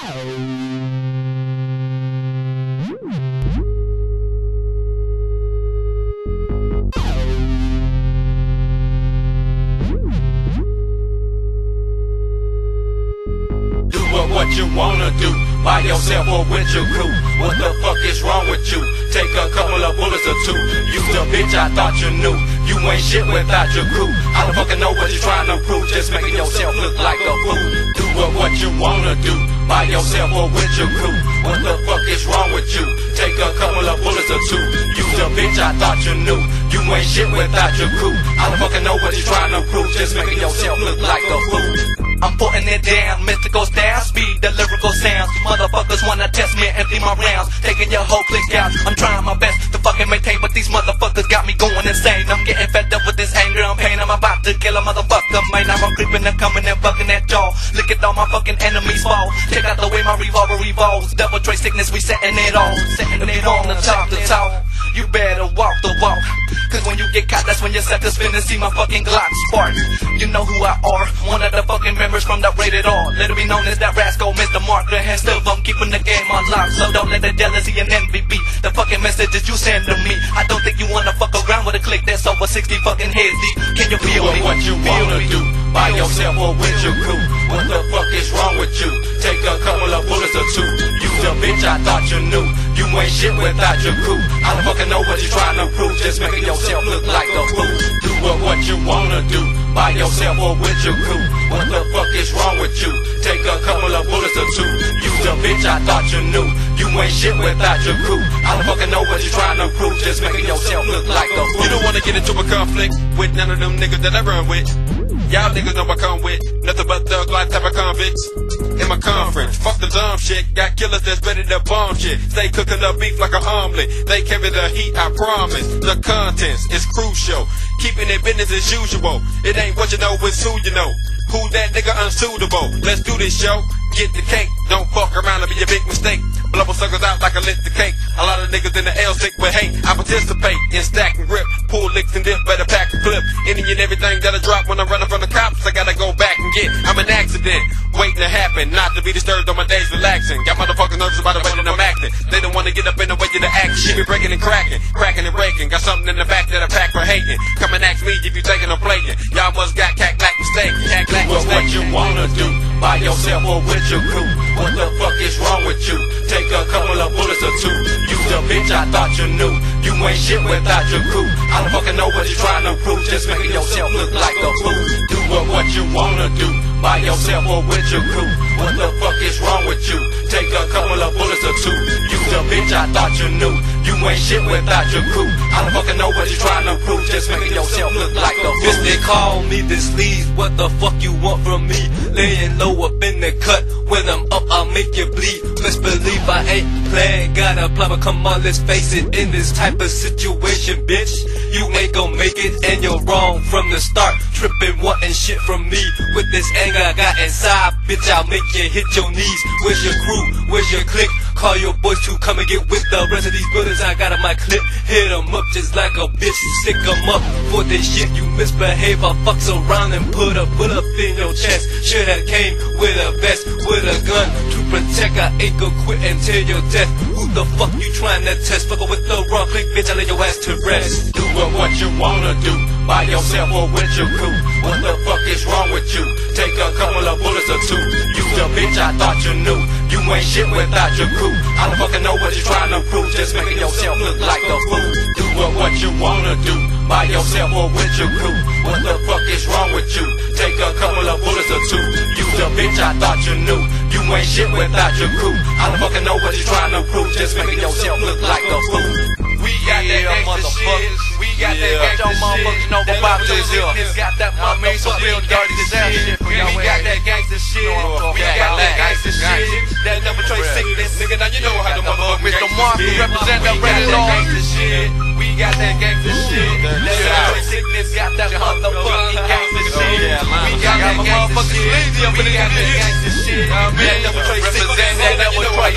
What you wanna do by yourself or with your crew? What the fuck is wrong with you? Take a couple of bullets or two. You the bitch I thought you knew. You ain't shit without your crew. I don't fucking know what you're trying to prove. Just making yourself look like a fool. Do what you wanna do by yourself or with your crew. What the fuck is wrong with you? Take a couple of bullets or two. You the bitch I thought you knew. You ain't shit without your crew. I don't fucking know what you're trying to prove. Just making yourself look like a fool. I'm putting it down, mystical style, speed, the lyrical sounds. Motherfuckers wanna test me, empty my rounds, taking your whole click out. I'm trying my best to fucking maintain, but these motherfuckers got me going insane. I'm getting fed up with this anger and pain. I'm about to kill a motherfucker, man. Now I'm creeping and coming and fucking at y'all. Look at all my fucking enemies fall. Check out the way my revolver revolves. Double tray sickness, we setting it all. Setting it on the top. You better walk the walk, cause when you get caught, that's when you set to spin and see my fucking Glock spark. You know who I are, one of the fucking members from the Rated R. Let it be known as that rascal, Mr. Mark. The hands still, I'm keeping the game unlocked. So don't let the jealousy and envy be the fucking messages you send to me. I don't think you wanna fuck around with a clique that's over 60 fucking heads deep. Can you feel me? What you wanna do by yourself or with your crew? What the fuck is wrong with you? Take a couple of bullets or two. You the bitch I thought you knew. You ain't shit without your crew. I don't fucking know what you're trying to prove. Just making yourself look like a fool. Do what you wanna do by yourself or with your crew. What the fuck is wrong with you? Take a couple of bullets or two. You the bitch I thought you knew. You ain't shit without your crew. I don't fucking know what you're trying to prove. Just making yourself look like a fool. You don't wanna get into a conflict with none of them niggas that I run with. Y'all niggas know I come with nothing but thug life type of convicts. In my conference, fuck the dumb shit. Got killers that's ready to bomb shit. Stay cooking up beef like an omelet. They carry the heat, I promise. The contents is crucial. Keeping it business as usual. It ain't what you know, it's who you know. Who that nigga unsuitable? Let's do this show. Get the cake. Don't fuck around and be a big mistake. Blow suckers out like I lit the cake. A lot of niggas in the L sick with hate. I participate in stack and grip. Pull licks and dip, better pack and clip. Any and everything that I drop when I'm running from the cops, I gotta go back and get. I'm an accident, waiting to happen. Not to be disturbed on my days relaxing. Got motherfuckers nervous about the way that I'm acting. They don't wanna get up in the way of the act. Shit be breaking and cracking and breaking. Got something in the back that I pack for hating. Come and ask me if you taking or playing. Y'all must got cat black mistake. What you wanna do by yourself or with your crew? What the fuck is wrong with you? Take a couple of bullets or two. You the bitch I thought you knew. You ain't shit without your crew. I don't fucking know what you're trying to prove. Just making yourself look like a fool. Do what you wanna do by yourself or with your crew. What the fuck is wrong with you? Take a couple of bullets or two. You the bitch I thought you knew. You ain't shit without your crew. I don't fucking know what you're trying to prove. Just making yourself look like a fool. Bitch, they call me the sleaze. What the fuck you want from me? Laying low up in the cut. When I'm up, I'll make you bleed. Best believe I ain't playing. Gotta apply, but come on, let's face it. In this type of situation, bitch, you ain't gon' make it, and you're wrong from the start. Tripping, wanting shit from me. With this anger I got inside, bitch, I'll make you hit your knees. Where's your crew? Where's your clique? Call your boys to come and get with the rest of these brothers I got on my clip. Hit them up just like a bitch. Stick them up for this shit. You misbehave, I fucks around and put a bullet in your chest. Should've came with a vest, with a gun to protect. I ain't gon' quit until your death. Who the fuck you trying to test? Fuckin' with the wrong clique, bitch, I lay your ass to rest. Do what you wanna do by yourself or with your crew. What the fuck is wrong with you? Take a couple of bullets or two. You the bitch I thought you knew. You ain't shit without your crew. I don't fucking know what you're trying to prove. Just making yourself look like a fool. Do what you wanna do by yourself or with your crew. What the fuck is wrong with you? Take a couple of bullets or two. You the bitch I thought you knew. You ain't shit without your crew. I don't fucking know what you're trying to prove. Just making yourself look like a fool. We got that gangsta shit. We got that gangsta shit. That little got that motherfucking real dirty shit. We got that gangsta shit. We got that gangsta shit. That double tray sickness, nigga. Now you know how the motherfucker Mr. Mark represent that Rated Rated R. gangsta shit. We got that gangsta shit. That double tray sickness got that motherfucking gangsta shit. We got that gangsta shit. We got that gangsta shit. That double tray sickness. That double tray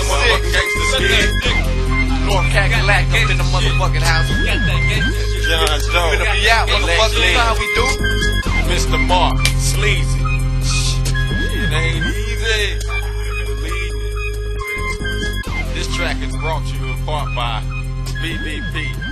sickness. North Cadillac up in the motherfucking house. John Joe. Finna be out, motherfucker. How we do? Mr. Mark, sleazy. It ain't easy. Believe me. is brought to you in part by BBP.